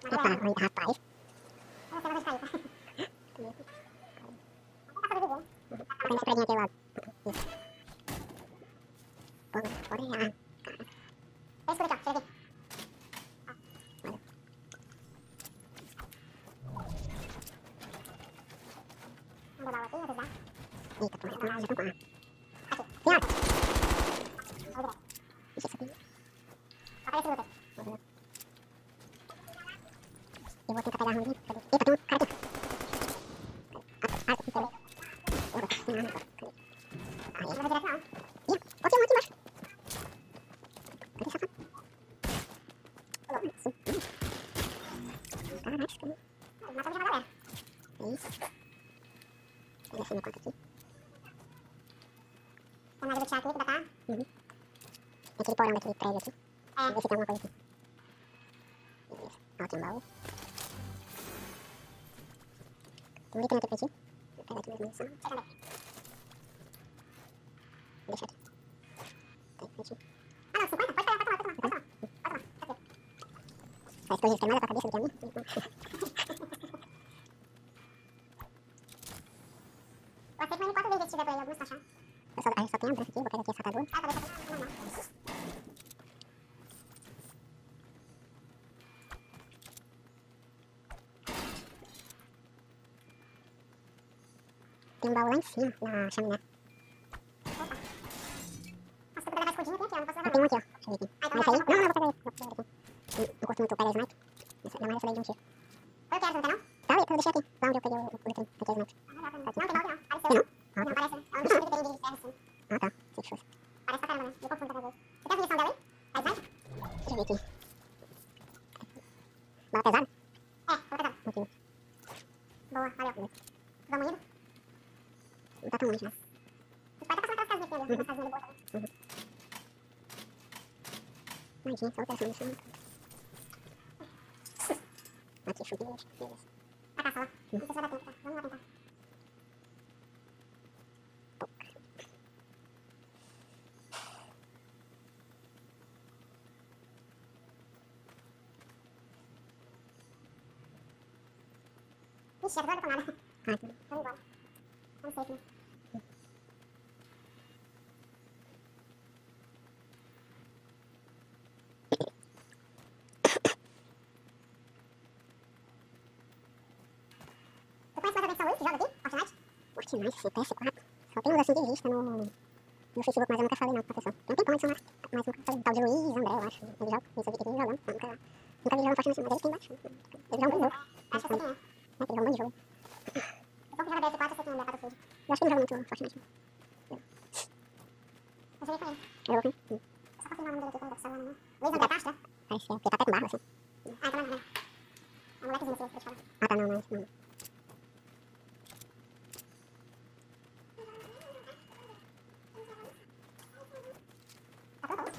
Eita, rapaz. Você vai cair, tá? Tem esse predinho aqui ao lado. Isso. Pode ir. Tem escuro aqui, ó. Chega aqui. Olha. Vamos dar aqui, avisar. Eita, toma, já tá com ar. Aqui. Senhora! Vamos direto. Deixa isso aqui. Aparece o outro. Eu vou tentar pegar a rondinha. Eita, tem um cara aqui. Não vai direto não. Ih, pode ser um aqui embaixo. Cadê essa foto? Isso. Caraca, matamos já uma galera. É isso. Vou descer meu quarto aqui. Tem mais lutear aqui que dá pra... Tem aquele porão daquele prédio aqui. Vamos ver se tem alguma coisa aqui. Beleza. Ó, tem um baú. Tem um item aqui pra ti. Vou pegar aqui minhas munição. Chega daqui. Deixa aqui. Tem pra ti. Ah não, 50? Pode pegar, pode tomar. Só explosivo queimado pra cabeça do que a minha. Eu aceito mais 4 vezes se tiver por aí algumas pra achar. A gente só tem a branca aqui, vou pegar aqui essa atadura. Ah, talvez essa aqui normal. Tem um baú lá em cima, na chaminé. Opa. Nossa, se eu puder levar escudinho, tem aqui, ó. Não posso levar. Tem um aqui, ó. Deixa eu ver aqui. Mas esse aí... Não, vou pegar ele. Vou pegar ele aqui. Não curto muito o pé da sniper. Ainda mais essa daí de um tiro. Eu quero, não tem não? Tá ali, eu deixei aqui. Lá onde eu peguei o item. Aqui é sniper. Não, tem baú não. Parece não. Não, parece. É um bichinho que tem de ferro assim. Ah, tá. Sei que fosse. Parece pra caramba, né? Eu confundo cada vez. Você tem a munição dela aí? É sniper? Deixa eu ver aqui. Bala pesada? É, bala pesada. Aqui. Boa, valeu. Vamos indo? Não tá tão longe, né? Os pais tá passando aquelas casinhas aqui, ó. Umas casinhas boas também. Nadinha, só outra munição. Aqui, foguete. Beleza. Pra cá, sala. Não sei se vai dar tempo, tá? Vamos lá tentar. Ixi, agora não tô nada. Vamos embora. Vamos safe, né? Tu conhece mais ou menos esse jogo aqui? Fortnite? Fortnite, esse PS4. Só tem uns assim de vista no Facebook, mas eu nunca falei não com a pessoa. Tem um tempão isso, mas nunca falei. Tal de Luiz, André, eu acho. Ele joga, isso aqui tem jogando. Nunca vi jogando Fortnite, mas ele tem bastante. Ele joga muito jogo. Acho que eu sei quem é. Ele joga muito jogo. Eu que joga PS4, eu sei quem é Battlefield. Eu acho que ele joga muito Fortnite. Eu joguei com ele. Jogou com ele? Só confirmar o nome dele aqui, que eu não tô com o celular, não. Luiz André Castro, né? Parece que é, porque tá até com barba, assim. Ah, então não é. É um molequezinho, assim, pra te falar. Ah, tá, não. Tá pronto?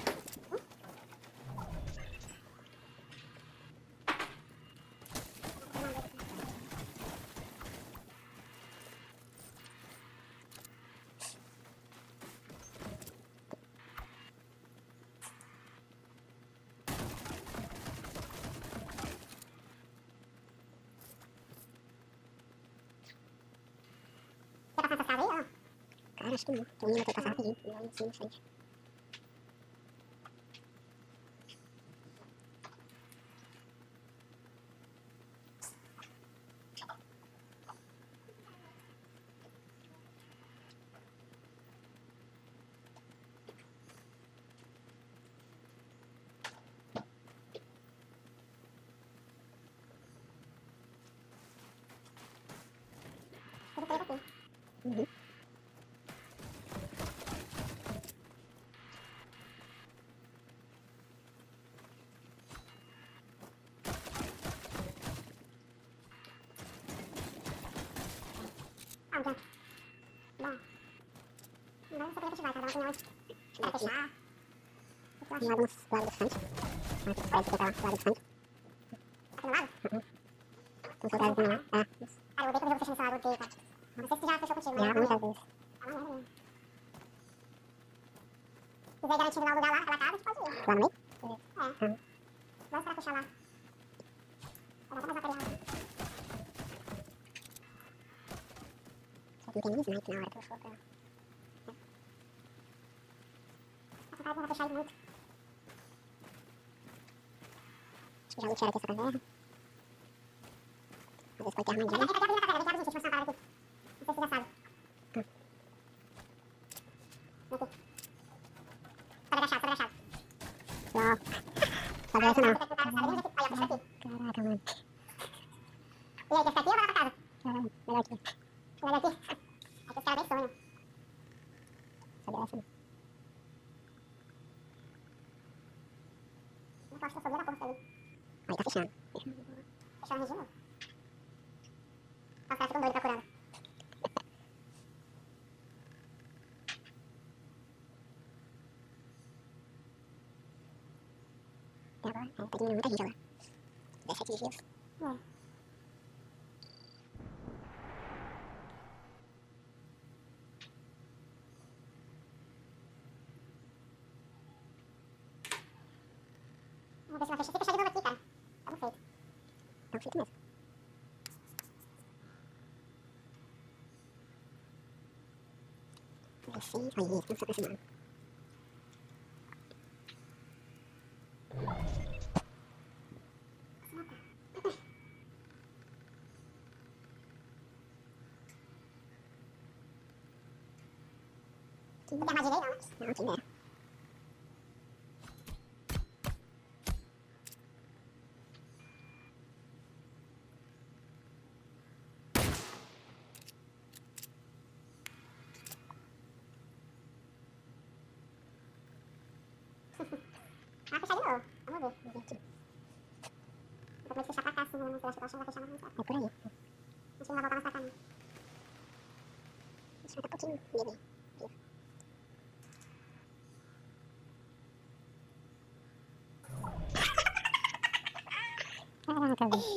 Quer passar essa casa aí, ó? Cara, acho que não. Tem um menino aqui passar rapidinho. E lá em cima, em frente. Tudo preto aqui. Uhum. Ah, já. Bom. Agora eu só queria fechar, cada um tem onde. Vai fechar. Tem lá do lado do frente. Parece que tá lá do lado do frente. Aqui no lado? Tem soldados também lá. Ah, isso. Cara, eu odeio quando eu jogo fechando esse lado, eu odeio, cara. Não sei se tu já fechou contigo, mas... Já, muitas vezes. Tá uma merda mesmo. Se quiser garantir lá o lugar lá, aquela casa, tu pode ir. Lá no meio? É. Vamos pra fechar lá. Só que não tem nem snipe na hora que eu for pra... Essa cara vai fechar ele muito. Acho que já lutearam aqui essa caverna. Às vezes pode ter armadilha. Vem cá abrir a caverna, vem cá abrir, gente, deixa eu mostrar uma parada aqui. Não sei se você já sabe. Vem aqui. Sobe agachado. Uau. Sobe essa não. Caraca, mano. E aí, quer ficar aqui ou vai lá pra casa? Caralho, melhor aqui. Melhor aqui? Aqui os caras bem sonham. Sobe essa não. Não posso subir da porta aí. Aí tá fechando. Fechou a região? Os caras ficam doidos procurando. E agora? Tá diminuindo muita gente agora. 17 desvios. Vamos ver se vai fechar. Se fechar de novo aqui, cara. Tamo feito. Tamo feito mesmo. Vamos ver se... Aí, vamos se aproximando. Não tem armadilha aí não, né? Não, tem ideia. Ah, fechar de novo. Vamos ver. Vamos ver aqui. Eu tô com medo de fechar pra cá, assim, né? Mas eu acho que vai fechar mais muito. É por aí. Acho que não vai voltar mais pra cá, não. Deixa eu tá um pouquinho livre. Caraca, velho.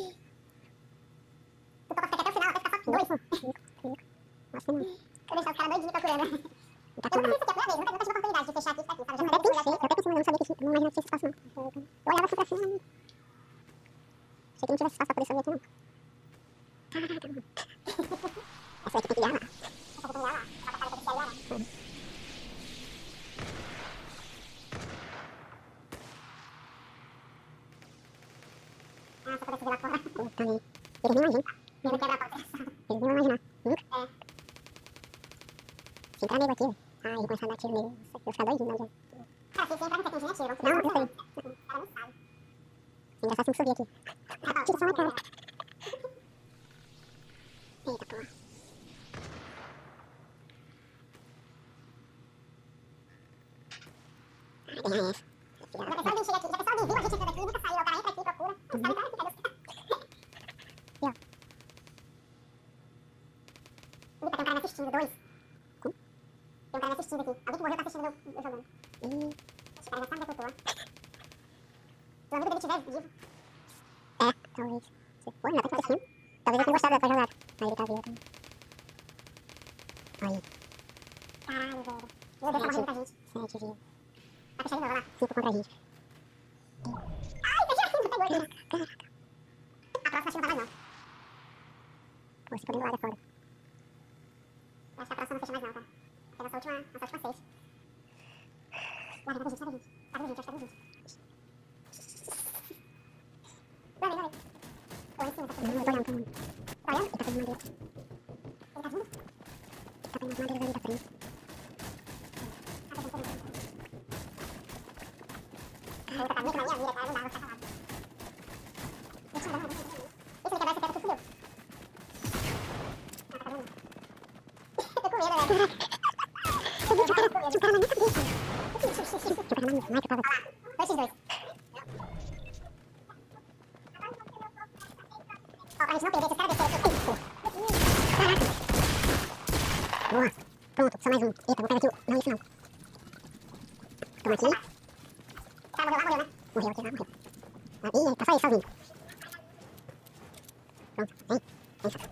Tu topa até o final, vai ficar só 2. Nossa, não. Eu deixar os caras doidinhos procurando. Tá eu nunca fiz isso aqui a primeira vez, nunca tive a oportunidade de fechar aqui, sabe? Eu até pensei, mas não sabia que não imaginava que tinha espaço, não. Eu olhava assim pra cima, achei que não tivesse espaço pra poder subir aqui, não. Caraca, mano. Essa daqui tem que ligar lá. Essa daqui tem que ligar lá. Só pra cara que eu lá. Ah, só pra subir lá fora. Puta, né? Eles nem imaginam. Eles quebram a porta. Eles nem vão imaginar. Nunca? É. Se entrar nego aqui, velho. Ai, vou começar a dar tiro nele. Nossa, eu vou ficar doidinho, não, gente. Cara, se entrar não tem como tiro, não, eu sei. O cara não sabe. Ainda só se me subir aqui. Tiro só na cara. Eita, porra. Ai, ganhar essa. Já pensou alguém chega aqui, já pensou alguém viu a gente entrando aqui, nunca saiu, o cara entra aqui, procura. Não sabe nada, cadê os caras? E ó. Tem um cara me assistindo, 2. Como? Tem um cara me assistindo aqui. Alguém que morreu tá assistindo eu jogando. Esse cara já sabe onde é que eu tô. Se o amigo dele estiver vivo. É, talvez. Pô, ainda tá com assistindo. Talvez eu tenha gostado da tua jogada. Aí ele tá vivo também. Aí. Caralho, velho. Meu Deus, tá morrendo muita gente. 7 vidas. Vai fechar de novo, lá. 5 contra a gente. Ai, fechou assim, não pegou ele. Caraca. A próxima acho que não vai mais, não. Pô, se puder do lado é foda. Eu acho que a próxima não fecha mais, não, cara. Porque nossa última 6. Lá, vem, tá vindo gente. Tá vindo gente, acho que tá vindo gente. Lá, vem. Tô lá em cima, tá vindo. Não, eu tô olhando. Tá olhando? Ele tá fazendo madeira. Ele tá vindo? Tá pegando as madeiras ali da frente. Ele tá muito na minha vida, cara. Não dá, vou ficar calado. Deixa eu dar. Esse ele quebrar esse teto, tudo fudeu. Ah, tá vendo? Tô com medo, velho. Eu vi que o cara na minha cabeça. O cara na minha, mais que eu tava. Olha lá, 2x2. Ó, pra gente não perder, se os caras descerem aqui. Caraca. Boa. Pronto, só mais um. Eita, vou pegar aqui. Não, isso não. Toma aqui. Tá, morreu lá, né? Morreu aqui, morreu. Ih, tá só ele sozinho. Pronto, vem. Vem,